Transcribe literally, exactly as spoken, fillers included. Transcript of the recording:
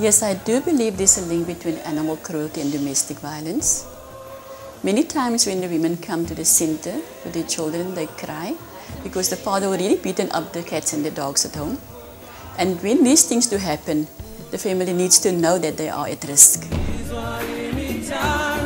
Yes, I do believe there's a link between animal cruelty and domestic violence. Many times when the women come to the center with their children, they cry because the father already beaten up the cats and the dogs at home. And when these things do happen, the family needs to know that they are at risk.